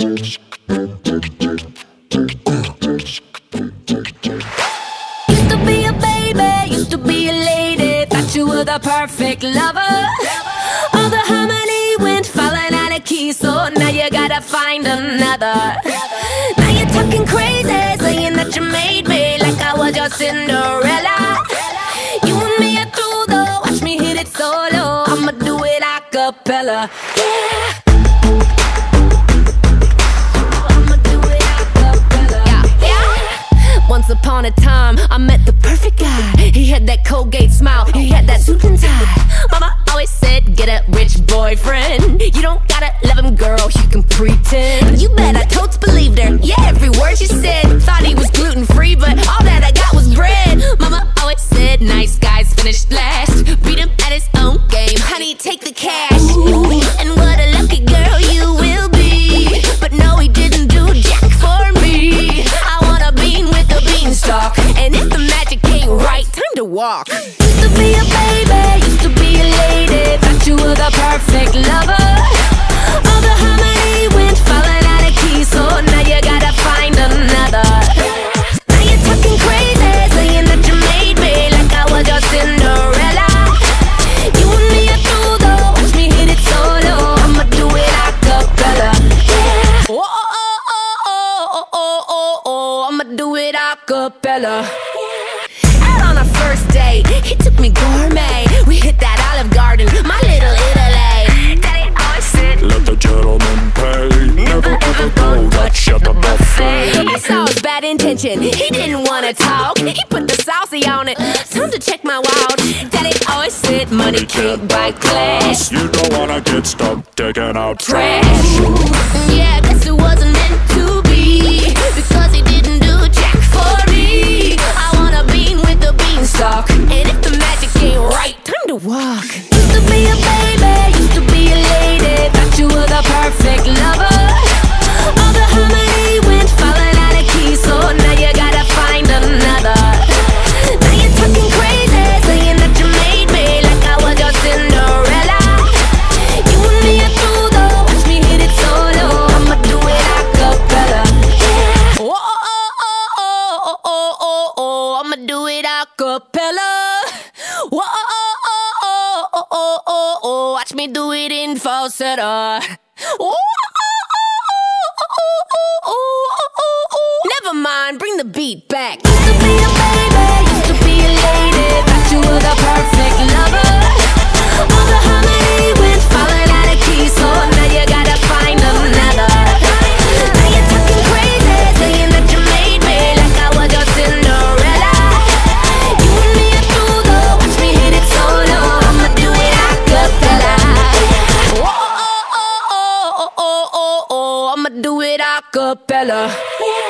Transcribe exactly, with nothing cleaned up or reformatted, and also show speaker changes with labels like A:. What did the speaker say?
A: Used to be a baby, used to be a lady, thought you were the perfect lover. All the harmony went falling out of key, so now you gotta find another. Now you're talking crazy, saying that you made me like I was your Cinderella. You and me are through though, watch me hit it solo. I'ma do it a cappella, yeah. Once upon a time, I met the perfect guy. He had that Colgate smile, he had that suit and tie. Mama always said, get a rich boyfriend. You don't gotta love him, girl, you can pretend. You bet I totes believed her, yeah, every word she said. Thought he was gluten-free, but all that I got was bread. Mama always said, nice guys finish last. Beat him at his own game, honey, take the cash. Ooh, and what a lucky girl you will be. But no, he didn't do jack for me. I wanna bean with the beanstalk, and if the magic ain't right, time to walk. Used to be a baby, used to be a lady, thought you were the perfect lover. All the harmony went falling out of key, so now you gotta find another. Now you're talking crazy, saying that you made me like I was your Cinderella. You and me are through though, watch me hit it solo. I'ma do it a cappella, yeah. Oh, oh, oh, oh, oh, oh, oh, oh, I'ma do it a cappella. Out on our first date, he took me gourmet. We hit that Olive Garden, my little Italy. Daddy always said,
B: let the gentleman pay. Never ever go touch at the buffet.
A: I saw his bad intention, he didn't wanna talk. He put the saucy on it, time to check my wild. Daddy always said, money can't buy class.
B: You don't wanna get stuck taking out
A: Trash.
B: trash.
A: Yeah, guess it wasn't meant to be, because he didn't do jack for me. I wanna bean with the beanstalk, and if the magic ain't right, time to walk. Used to be a baby, used to be a lady, thought you were the perfect lover. All the harmony went falling out of key, so now you gotta find another. Now you're talking crazy, saying that you made me like I was your Cinderella. You and me are through though, watch me hit it solo. I'ma do it a cappella, yeah. Oh, oh, oh, oh, oh, oh, oh, oh, I'ma do it a cappella. Oh, oh, oh, oh, oh, oh, oh, oh, watch me do it in falsetto. Oh, never mind, bring the beat back. Used to be a baby, used to be a lady, thought you were the perfect lover. All the harmony went falling out of key, so now you gotta find another. Now you're talking crazy, saying that you made me like I was your Cinderella. You and me are through though, watch me hit it solo. I'ma do it a cappella. Oh, oh, oh, oh, oh, oh, oh, oh, I'ma do it a cappella.